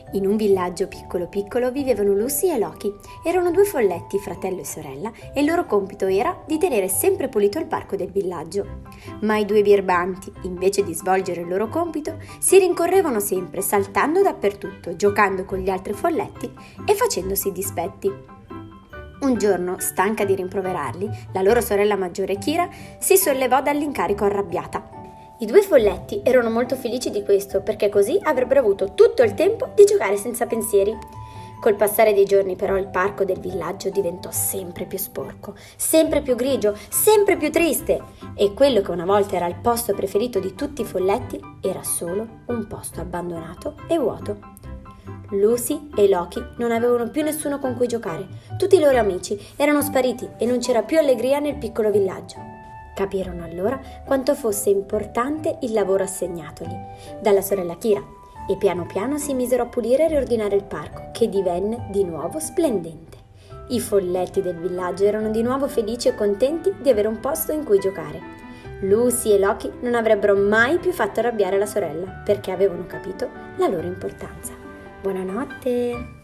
In un villaggio piccolo piccolo vivevano Lucy e Loki. Erano due folletti, fratello e sorella, e il loro compito era di tenere sempre pulito il parco del villaggio. Ma i due birbanti, invece di svolgere il loro compito, si rincorrevano sempre, saltando dappertutto, giocando con gli altri folletti e facendosi dispetti. Un giorno, stanca di rimproverarli, la loro sorella maggiore Kira si sollevò dall'incarico arrabbiata. I due folletti erano molto felici di questo perché così avrebbero avuto tutto il tempo di giocare senza pensieri. Col passare dei giorni però il parco del villaggio diventò sempre più sporco, sempre più grigio, sempre più triste e quello che una volta era il posto preferito di tutti i folletti era solo un posto abbandonato e vuoto. Lucy e Loki non avevano più nessuno con cui giocare, tutti i loro amici erano spariti e non c'era più allegria nel piccolo villaggio. Capirono allora quanto fosse importante il lavoro assegnatogli dalla sorella Kira e piano piano si misero a pulire e riordinare il parco, che divenne di nuovo splendente. I folletti del villaggio erano di nuovo felici e contenti di avere un posto in cui giocare. Lucy e Loki non avrebbero mai più fatto arrabbiare la sorella perché avevano capito la loro importanza. Buonanotte!